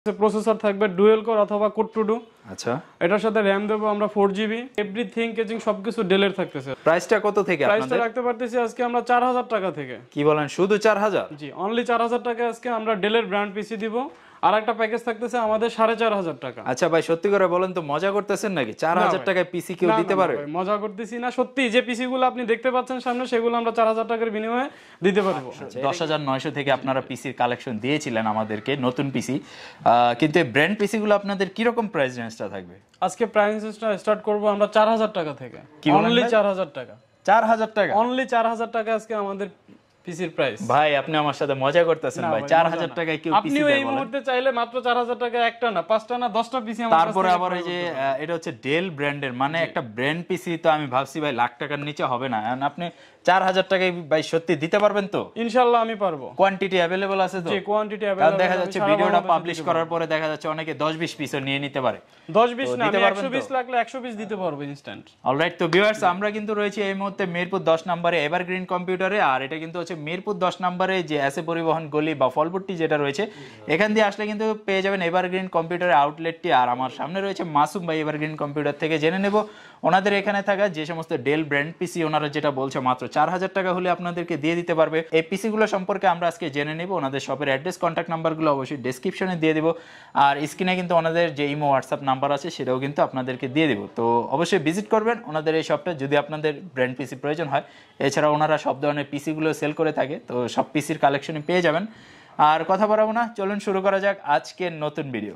Processor থাকবে dual core অথবা core two duo. আচ্ছা, এটার সাথে র‍্যাম দেবো আমরা 4GB। এভরিথিং কেজিং সবকিছু ডেলের থাকতেছে। প্রাইসটা কত থেকে আপনাদের? প্রাইসটা রাখতে পারতেছি আজকে আমরা 4000 টাকা থেকে। কি বলেন, শুধু 4000? জি, অনলি 4000 টাকা আজকে আমরা ডেলের ব্র্যান্ড পিসি দিব। আর একটা প্যাকেজ থাকতেছে আমাদের 4500 টাকা। আচ্ছা ভাই, সত্যি করে বলেন তো, মজা করতেছেন নাকি? 4000 টাকায় পিসি কেউ দিতে পারে? মজা করতেছি না, সত্যি যে পিসি গুলো আপনি দেখতে পাচ্ছেন সামনে, সেগুলো আমরা 4000 টাকার বিনিময়ে দিতে পারবো। 10900 থেকে আপনারা পিসির কালেকশন দিয়েছিলেন আমাদেরকে, নতুন পিসি। কিন্তু এই ব্র্যান্ড পিসি গুলো আপনাদের কি রকম প্রাইস রেঞ্জটা থাকবে? আজকে প্রাইস রেঞ্জটা স্টার্ট করব আমরা 4000 টাকা থেকে। অনলি 4000 টাকা। 4000 টাকা? অনলি 4000 টাকা আজকে আমাদের পিসির প্রাইস। ভাই আপনি আমার সাথে মজা করতেছেন ভাই। 4000 টাকায় কেউ পিসি দেয়? আপনি এই মুহূর্তে চাইলে মাত্র 4000 টাকা একটা না, পাঁচটা না, 10টা পিসি আমাদের। তারপরে আবার এই যে এটা হচ্ছে ডেল ব্র্যান্ডের, মানে একটা ব্র্যান্ড পিসি, তো আমি ভাবছি ভাই লাখ টাকার নিচে হবে না। এখন আপনি 4000 টাকায় ভাই সত্যি দিতে পারবেন তো? ইনশাআল্লাহ আমি পারবো। কোয়ান্টিটি अवेलेबल আছে তো? জি, কোয়ান্টিটি अवेलेबल। দেখা যাচ্ছে ভিডিওটা পাবলিশ করার পরে দেখা যাচ্ছে অনেকে 10-20 পিসও নিয়ে নিতে পারে। 10-20 না, আমি 120 লাগলে 100 পিস দিতে পারবো ইনস্ট্যান্ট। অলরাইট, তো ভিউয়ার্স আমরা কিন্তু রয়েছি এই মুহূর্তে মিরপুর 10 নম্বরে এভারগ্রিন কম্পিউটারে। আর এটা কিন্তু হচ্ছে মিরপুর 10 নম্বরে যে এসএ পরিবহন গলি বা ফলপট্টি যেটা রয়েছে, এখান দিয়ে আসলে কিন্তু পেয়ে যাবেন এভারগ্রিন কম্পিউটারের আউটলেটটি। আর আমার সামনে রয়েছে মাসুম ভাই এভারগ্রিন কম্পিউটার থেকে। জেনে নেব ওনাদের এখানে থাকা যে সমস্ত ডেল ব্র্যান্ড পিসি ওনারা যেটা বলছে মাত্র 4000 টাকা হলে আপনাদেরকে দিয়ে দিতে পারবে। এই পিসি গুলো সম্পর্কে আমরা আজকে জেনে নেব। ওনাদের শপের অ্যাড্রেস, কন্ট্যাক্ট নাম্বারগুলো অবশ্যই ডেসক্রিপশনে দিয়ে দিব। আর স্ক্রিনে কিন্তু ওনাদের যে ইমো হোয়াটসঅ্যাপ নাম্বার আছে সেটাও কিন্তু আপনাদেরকে দিয়ে দিব। তো অবশ্যই ভিজিট করবেন ওনাদের এই শপটা যদি আপনাদের ব্র্যান্ড পিসি প্রয়োজন হয়। এছাড়া ওনারা সব ধরনের পিসিগুলো সেল করে থাকে, তো সব পিসির কালেকশনই পেয়ে যাবেন। আর কথা বাড়াবো না, চলুন শুরু করা যাক আজকের নতুন ভিডিও।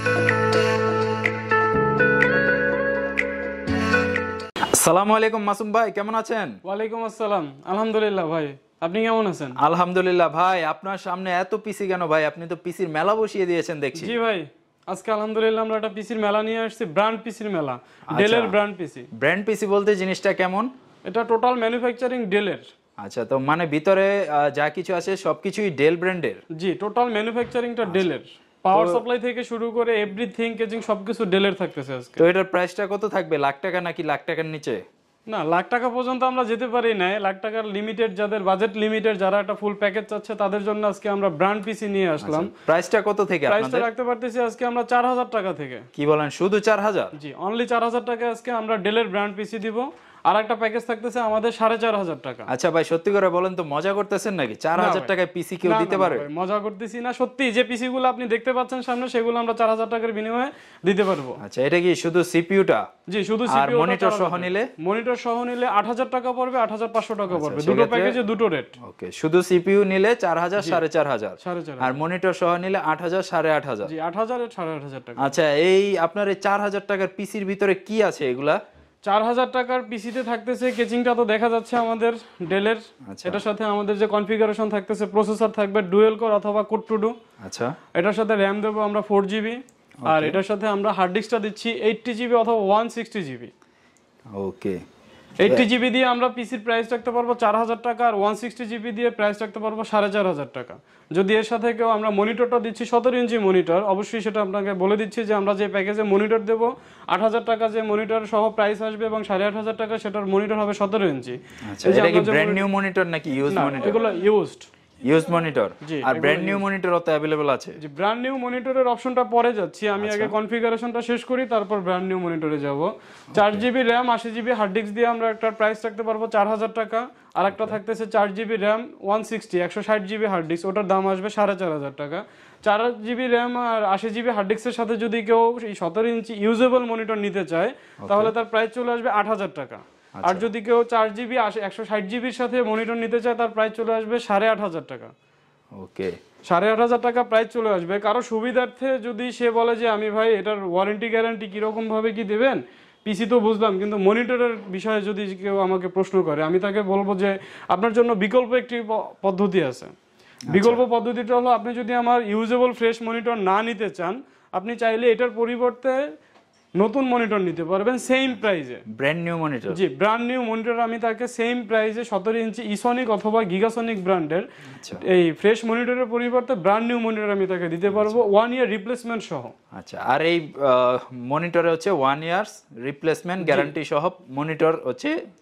আসসালামু আলাইকুম মাসুম ভাই, কেমন আছেন? ওয়ালাইকুম আসসালাম, আলহামদুলিল্লাহ ভাই, আপনি কেমন আছেন? আলহামদুলিল্লাহ ভাই। আপনার সামনে এত পিসি কেন ভাই? আপনি তো পিসির মেলা বসিয়ে দিয়েছেন দেখছি। জি ভাই, আজকে আলহামদুলিল্লাহ আমরা একটা পিসির মেলা নিয়ে আসছি, ব্র্যান্ড পিসির মেলা। ডেলের ব্র্যান্ড পিসি। ব্র্যান্ড পিসি বলতে জিনিসটা কেমন? এটা টোটাল ম্যানুফ্যাকচারিং ডেলের। আচ্ছা, তো মানে ভিতরে যা কিছু আছে সবকিছুই ডেল ব্র্যান্ডের? জি, টোটাল ম্যানুফ্যাকচারিংটা ডেলের। পাওয়ার সাপ্লাই থেকে শুরু করে এভরিথিং কেজিং সবকিছু ডেলের থাকতেছে আজকে। তো এটার প্রাইসটা কত থাকবে? লাখ টাকা নাকি লাখ টাকার নিচে? না, লাখ টাকা পর্যন্ত আমরা যেতে পারি না। লাখ টাকার লিমিটেড, যাদের বাজেট লিমিটেড, যারা একটা ফুল প্যাকেজ চাচ্ছে তাদের জন্য আজকে আমরা ব্র্যান্ড পিসি নিয়ে আসলাম। প্রাইসটা কত থেকে আপনাদের? প্রাইসটা রাখতে পারতেছি আজকে আমরা 4000 টাকা থেকে। কি বলেন, শুধু 4000? জি, অনলি 4000 টাকা আজকে আমরা ডেলের ব্র্যান্ড পিসি দিব। আর একটা প্যাকেজ থাকতেছে আমাদের 4500 টাকা। আচ্ছা ভাই, সত্যি করে বলেন তো, মজা করতেছেন নাকি? 4000 টাকায় পিসি কেউ দিতে পারে? মজা করতেছি না, সত্যি যে পিসি গুলো আপনি দেখতে পাচ্ছেন সামনে, সেগুলো আমরা 4000 টাকার বিনিময়ে দিতে পারবো। আচ্ছা, এটা কি শুধু সিপিইউটা? জি, শুধু সিপিইউ। আর মনিটর সহ নিলে? মনিটর সহ নিলে 8000 টাকা পড়বে, 8500 টাকা পড়বে। দুটো প্যাকেজে দুটো রেট। ওকে, শুধু সিপিইউ নিলে 4000, 4500। 4500। আর মনিটর সহ নিলে 8000, 8500। জি, 8000 এর 8500 টাকা। আচ্ছা, এই আপনার এই 4000 টাকার পিসির ভিতরে কি আছে এগুলা? 4000 টাকার পিসিতে থাকতেছে, কেচিংটা তো দেখা যাচ্ছে আমাদের ডেলের। এটার সাথে আমাদের যে কনফিগারেশন থাকতেছে, প্রসেসর থাকবে ডুয়েল কোর অথবা কোর টু ডু। আচ্ছা, এটার সাথে র‍্যাম দেবো আমরা 4GB। আর এটার সাথে আমরা হার্ড ডিস্কটা দিচ্ছি 80GB অথবা 160GB। ওকে, 80GB দিয়ে আমরা পিসির প্রাইস রাখতে পারবো 4000 টাকা। আর 160GB দিয়ে প্রাইস রাখতে পারবো 4500 টাকা। যদি এর সাথে কেউ আমরা মনিটরটা দিচ্ছি 17 ইঞ্চি মনিটর, অবশ্যই সেটা আপনাকে বলে দিচ্ছি যে আমরা যে প্যাকেজে মনিটর দেবো 8000 টাকা যে মনিটর সহ প্রাইস আসবে, এবং 8500 টাকা সেটার মনিটর হবে 17 ইঞ্চি। এটা কি ব্র্যান্ড নিউ মনিটর নাকি ইউজ মনিটর? এগুলো ইউজড মনিটর। আর ব্র্যান্ড নিউ মনিটরও তো अवेलेबल আছে? জি, ব্র্যান্ড নিউ মনিটরের অপশনটা পরে যাচ্ছি, আমি আগে কনফিগারেশনটা শেষ করি, তারপর ব্র্যান্ড নিউ মনিটরে যাব। 4GB RAM 80GB hard disk দিয়ে আমরা একটা প্রাইস রাখতে পারবো 4000 টাকা। আর একটা থাকতেছে 4GB RAM 160GB hard disk, ওটার দাম আসবে 4500 টাকা। 4GB র‍্যাম আর 80GB হার্ড ডিস্কের সাথে যদি কেউ এই 17 ইঞ্চি ইউজেবল মনিটর নিতে চায়, তাহলে তার প্রাইস চলে আসবে 8000 টাকা। আর যদি কেউ 4GB 160GBর সাথে মনিটর নিতে চায়, তার প্রাইস চলে আসবে 8500 টাকা। ওকে, 8500 টাকা প্রাইস চলে আসবে। কারো সুবিধার্থে যদি সে বলে যে আমি ভাই এটার ওয়ারেন্টি গ্যারান্টি কিরকম ভাবে কি দেবেন, পিসি তো বুঝলাম, কিন্তু মনিটরের বিষয়ে যদি কেউ আমাকে প্রশ্ন করে, আমি তাকে বলবো যে আপনার জন্য বিকল্প একটি পদ্ধতি আছে। বিকল্প পদ্ধতিটা হলো, আপনি যদি আমার ইউজেবল ফ্রেশ মনিটর না নিতে চান, আপনি চাইলে এটার পরিবর্তে নতুন মনিটর নিতে পারবেন সেম প্রাইসে। Brand new monitor? জি, ব্র্যান্ড নিউ মনিটর আমি তাকে সেম প্রাইসে 17 ইঞ্চি ইসনিক অথবা গিগাসনিক ব্র্যান্ডের এই ফ্রেশ মনিটরের পরিবর্তে ব্র্যান্ড নিউ মনিটর আমি তাকে দিতে পারবো 1 ইয়ার রিপ্লেসমেন্ট সহ। আচ্ছা, আর এই মনিটরে হচ্ছে 1 ইয়ার্স রিপ্লেসমেন্ট গ্যারান্টি সহ মনিটর হচ্ছে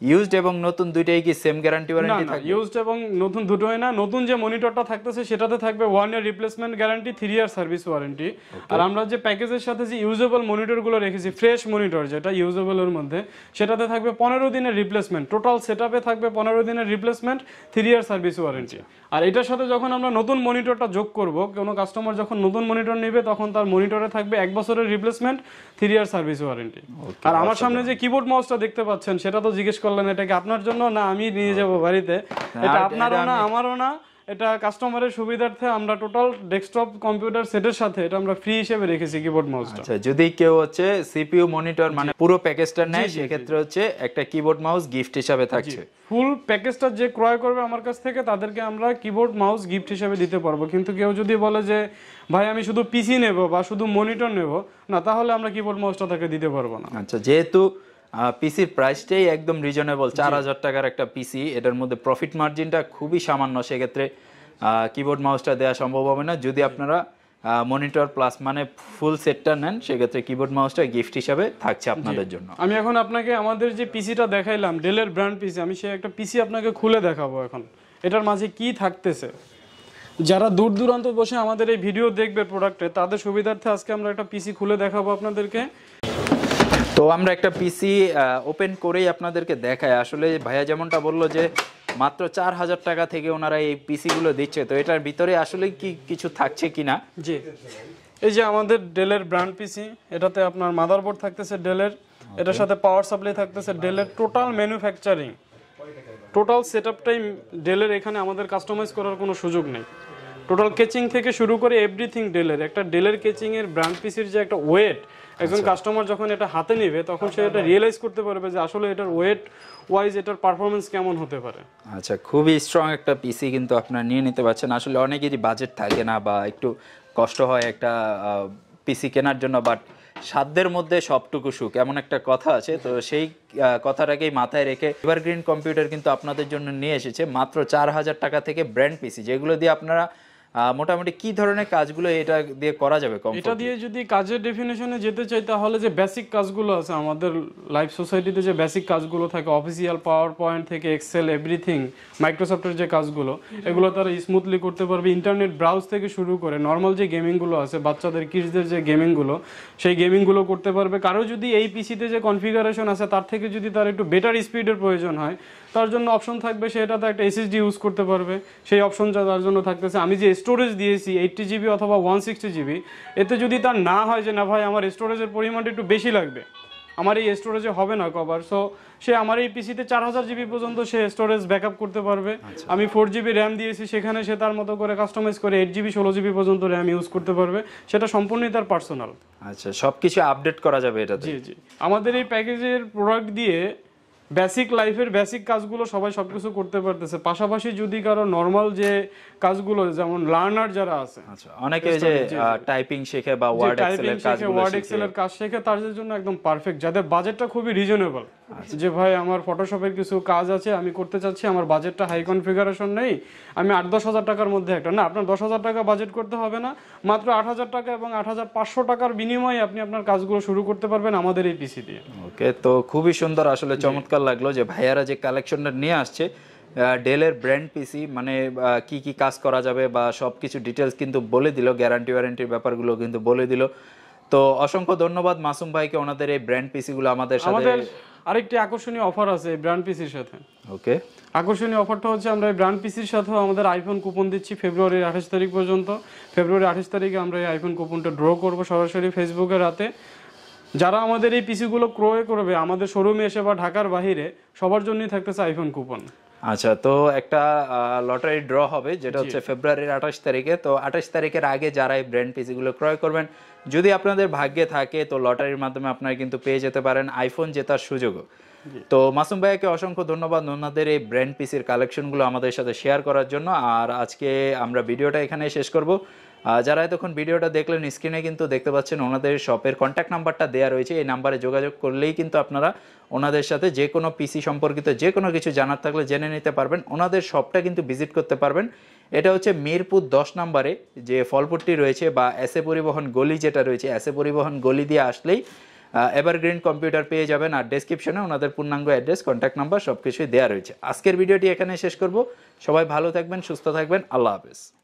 ইউজড এবং নতুন দুইটাই কি সেম গ্যারান্টি না ওয়ারেন্টি না থাকবে? ইউজড এবং নতুন দুটোই না, নতুন যে মনিটরটা থাকতেছে সেটাতে থাকবে 1 year replacement guarantee, 3 year service warranty. আর আমরা যে প্যাকেজের সাথে যে ইউজেবল মনিটরগুলো রেখেছি, ফ্রেশ মনিটর যেটা ইউজেবল এর মধ্যে, সেটাতে থাকবে 15 দিনের রিপ্লেসমেন্ট, টোটাল সেটআপে থাকবে 15 দিনের রিপ্লেসমেন্ট, 3 ইয়ার সার্ভিস ওয়ারেন্টি। আর এটার সাথে যখন আমরা নতুন মনিটরটা যোগ করব, কোনো কাস্টমার যখন নতুন মনিটর নেবে তখন তার মনিটরে থাকবে 1 বছরের রিপ্লেসমেন্ট, 3 ইয়ার সার্ভিস ওয়ারেন্টি। আর আমার সামনে যে কিবোর্ড মাউসটা দেখতে পাচ্ছেন সেটা তো জিজ্ঞেস করলেন এটা কি আপনার জন্য না আমি নিয়ে যাব বাড়িতে, এটা আপনারও না আমারও না, এটা কাস্টমারের সুবিধার্থে আমরা টোটাল ডেস্কটপ কম্পিউটার সেটের সাথে এটা আমরা ফ্রি হিসেবে রেখেছি কিবোর্ড মাউসটা। আচ্ছা, যদি কেউ হচ্ছে সিপিইউ মনিটর মানে পুরো প্যাকেজটা নেয় সেক্ষেত্রে হচ্ছে একটা কিবোর্ড মাউস গিফট হিসাবে থাকছে। ফুল প্যাকেজটা যে ক্রয় করবে আমার কাছ থেকে তাদেরকে আমরা কিবোর্ড মাউস গিফট হিসেবে দিতে পারবো। কিন্তু কেউ যদি বলে যে ভাই আমি শুধু পিসি নেব বা শুধু মনিটর নেব, না তাহলে আমরা কিবোর্ড মাউসটা তাকে দিতে পারবো না। আচ্ছা, যেহেতু পিসির প্রাইসটাই একদম রিজনেবল, 4000 টাকার একটা পিসি, এটার মধ্যে প্রফিট মার্জিনটা খুবই সামান্য, সেক্ষেত্রে কিবোর্ড মাউসটা দেওয়া সম্ভব হবে না। যদি আপনারা মনিটর প্লাস মানে ফুল সেটটা নেন সেক্ষেত্রে কিবোর্ড মাউসটা গিফট হিসাবে থাকছে আপনাদের জন্য। আমি এখন আপনাকে আমাদের যে পিসিটা দেখাইলাম, ডেলের ব্র্যান্ড পিসি, আমি সে একটা পিসি আপনাকে খুলে দেখাবো এখন এটার মাঝে কি থাকতেছে। যারা দূর দূরান্ত বসে আমাদের এই ভিডিও দেখবে প্রোডাক্টে, তাদের সুবিধার্থে আজকে আমরা একটা পিসি খুলে দেখাবো আপনাদেরকে। তো আমরা একটা পিসি ওপেন করেই আপনাদেরকে দেখাই। আসলে ভাইয়া যেমনটা বললো যে মাত্র 4000 টাকা থেকে ওনারা এই পিসি গুলো দিচ্ছে, তো এটার ভিতরে আসলে কি কিছু থাকছে কিনা। জি, এই যে আমাদের ডেলের ব্র্যান্ড পিসি, এটাতে আপনার মাদারবোর্ড থাকতেছে ডেলের, এটার সাথে পাওয়ার সাপ্লাই থাকতেছে ডেলের, টোটাল ম্যানুফ্যাকচারিং টোটাল সেটআপটাই ডেলের, এখানে আমাদের কাস্টমাইজ করার কোনো সুযোগ নেই। টোটাল কেচিং থেকে শুরু করে এভরিথিং ডেলের। একটা ডেলের কেচিং এর ব্র্যান্ড পিসির যে একটা ওয়েট, একজন কাস্টমার যখন এটা হাতে নেবে তখন সে এটা রিয়েলাইজ করতে পারবে যে আসলে এটার ওয়েট ওয়াইজ এটার পারফরমেন্স কেমন হতে পারে। আচ্ছা, খুবই স্ট্রং একটা পিসি কিন্তু আপনারা নিয়ে নিতে পারছেন। আসলে অনেকেরই বাজেট থাকে না বা একটু কষ্ট হয় একটা পিসি কেনার জন্য, বাট সাধ্যের মধ্যে সবটুকু সুখ, এমন একটা কথা আছে। তো সেই কথাটাকেই মাথায় রেখে এভারগ্রিন কম্পিউটার কিন্তু আপনাদের জন্য নিয়ে এসেছে মাত্র 4000 টাকা থেকে ব্র্যান্ড পিসি, যেগুলো দিয়ে আপনারা মোটামুটি কি ধরনের কাজগুলো এটা দিয়ে করা যাবে? এটা দিয়ে যদি কাজের ডেফিনেশনে যেতে চাই তাহলে যে বেসিক কাজগুলো আছে আমাদের লাইফ সোসাইটিতে, যে বেসিক কাজগুলো থাকে অফিসিয়াল পাওয়ার পয়েন্ট থেকে এক্সেল এভরিথিং, মাইক্রোসফটের যে কাজগুলো, এগুলো তারা স্মুথলি করতে পারবে। ইন্টারনেট ব্রাউজ থেকে শুরু করে নর্মাল যে গেমিংগুলো আছে বাচ্চাদের কিডসদের যে গেমিংগুলো, সেই গেমিংগুলো করতে পারবে। কারো যদি এই পিসিতে যে কনফিগারেশন আছে তার থেকে যদি তার একটু বেটার স্পিডের প্রয়োজন হয়, তার জন্য অপশন থাকবে, সেটাতে একটা এসএসডি ইউজ করতে পারবে, সেই অপশনটা তার জন্য থাকতেছে। আমি যে স্টোরেজ দিয়েছি 80 জিবি অথবা 160 জিবি, এতে যদি তার না হয় যে না ভাই আমার স্টোরেজের পরিমাণটা একটু বেশি লাগবে, আমার এই স্টোরেজে হবে না কভার, সো সে আমার এই পিসিতে 4000 জিবি পর্যন্ত সে স্টোরেজ ব্যাকআপ করতে পারবে। আমি 4 জিবি র্যাম দিয়েছি, সেখানে সে তার মতো করে কাস্টমাইজ করে 8 জিবি 16 জিবি পর্যন্ত র্যাম ইউজ করতে পারবে, সেটা সম্পূর্ণই তার পার্সোনাল। আচ্ছা, সবকিছু আপডেট করা যাবে এটাতে? জি জি, আমাদের এই প্যাকেজের প্রোডাক্ট দিয়ে বেসিক লাইফের বেসিক কাজগুলো সবাই সবকিছু করতে পারতেছে। পাশাপাশি যদি কারো নরমাল যে কাজগুলো, যেমন লার্নার যারা আছে, আচ্ছা, অনেকে যে টাইপিং শেখে বা ওয়ার্ড এক্সেলের কাজগুলো ওয়ার্ড এক্সেলের কাজ শেখে, তাদের জন্য একদম পারফেক্ট। যাদের বাজেটটা খুবই রিজনেবল, যে ভাই আমার ফটোশপের কিছু কাজ আছে আমি করতে চাচ্ছি, আমার বাজেটটা হাই কনফিগারেশন নেই, আমি 8-10 হাজার টাকার মধ্যে একটা, না আপনার 10,000 টাকা বাজেট করতে হবে না, মাত্র 8,000 টাকা এবং 8,500 টাকার বিনিময়ে আপনি আপনার কাজগুলো শুরু করতে পারবেন আমাদের এই পিসি দিয়ে। ওকে, তো খুবই সুন্দর, আসলে চমৎকার লাগলো যে ভাইয়ারা যে কালেকশনটা নিয়ে আসছে ডেলের ব্র্যান্ড পিসি, মানে কি কি কাজ করা যাবে বা সবকিছু ডিটেলস কিন্তু বলে দিল, গ্যারান্টি ওয়ারেন্টির ব্যাপারগুলো কিন্তু বলে দিল। তো অসংখ্য ধন্যবাদ মাসুম ভাইকে ওনাদের এই ব্র্যান্ড পিসিগুলো আমাদের সাথে। আমাদের আরেকটি আকর্ষণীয় অফার আছে এই ব্র্যান্ড পিসির সাথে। ওকে, আকর্ষণীয় অফারটা হচ্ছে আমরা এই ব্র্যান্ড পিসির সাথেও আমাদের আইফোন কুপন দিচ্ছি ফেব্রুয়ারির 28 তারিখ পর্যন্ত। ফেব্রুয়ারি 28 তারিখে আমরা এই আইফোন কুপনটা ড্র করব সরাসরি ফেসবুকে রাতে। যারা আমাদের এই পিসিগুলো ক্রয় করবে আমাদের শোরুমে এসে বা ঢাকার বাইরে, সবার জন্যই থাকতেছে আইফোন কুপন। আচ্ছা, তো একটা লটারি ড্র হবে যেটা হচ্ছে ফেব্রুয়ারির 28 তারিখে। তো 28 তারিখের আগে যারা এই ব্র্যান্ড পিসিগুলো ক্রয় করবেন, যদি আপনাদের ভাগ্যে থাকে তো লটারির মাধ্যমে আপনারা কিন্তু পেয়ে যেতে পারেন আইফোন জেতার সুযোগও। তো মাসুম ভাইকে অসংখ্য ধন্যবাদ ওনাদের এই ব্র্যান্ড পিসির কালেকশনগুলো আমাদের সাথে শেয়ার করার জন্য। আর আজকে আমরা ভিডিওটা এখানেই শেষ করব। যারা এতক্ষণ ভিডিওটা দেখলেন, স্ক্রিনে কিন্তু দেখতে পাচ্ছেন ওনাদের শপের কন্ট্যাক্ট নাম্বারটা দেওয়া রয়েছে, এই নাম্বারে যোগাযোগ করলেই কিন্তু আপনারা ওনাদের সাথে যে কোনো পিসি সম্পর্কিত যে কোনো কিছু জানার থাকলে জেনে নিতে পারবেন। ওনাদের শপটা কিন্তু ভিজিট করতে পারবেন। এটা হচ্ছে মিরপুর 10 নম্বরে যে ফলপট্টি রয়েছে বা এসএ পরিবহন গলি যেটা রয়েছে, এসএ পরিবহন গলি দিয়ে আসলেই এভারগ্রিন কম্পিউটার পেয়ে যাবেন। আর ডেসক্রিপশনে ওনাদের পূর্ণাঙ্গ অ্যাড্রেস, কন্ট্যাক্ট নাম্বার সবকিছুই দেওয়া রয়েছে। আজকের ভিডিওটি এখানে শেষ করব। সবাই ভালো থাকবেন, সুস্থ থাকবেন, আল্লাহ হাফেজ।